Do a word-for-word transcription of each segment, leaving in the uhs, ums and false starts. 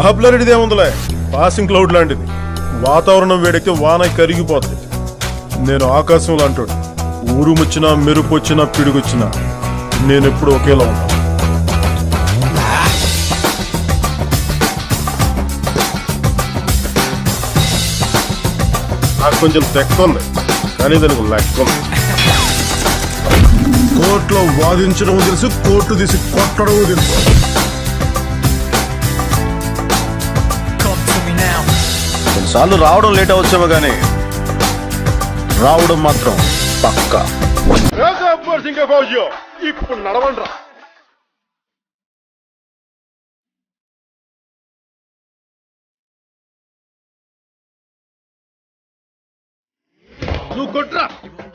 మహాబ్లరిదేముందిలే, passing cloud లాంటిది. వాతావరణం వేడెక్కితే వాన కరిగిపోతుంది. నేను ఆకాశం లాంటోడు. ఊరుముచ్చినా మెరుపొచ్చినా పిడుగొచ్చినా నేను ఎప్పుడు ఒకేలా ఉంటాను. నాకు కొంచెం తెక్క ఉంది, కానీ దానికి లెక్క ఉంది. కోర్టులో వాదించడం తెలుసు, కోర్టు తీసి కొట్టడం తెలుసు. కొన్నిసార్లు రావడం లేట్ అవచ్చేమో కానీ రావడం మాత్రం పక్కా. ఇప్పుడు నడవండ్రా. నువ్వు కొట్రా.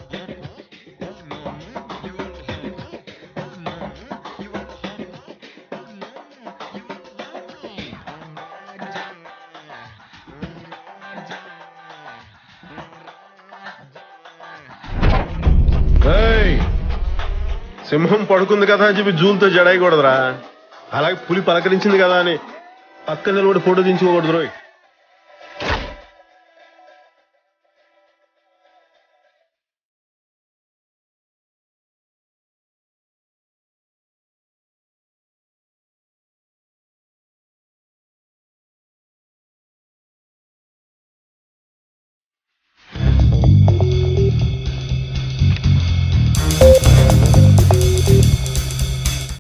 సింహం పడుకుంది కదా అని చెప్పి జూన్తో జడాయకూడదురా. అలాగే పులి పలకరించింది కదా అని పక్క నిలబడి ఫోటో దించుకోకూడదు రోయ్.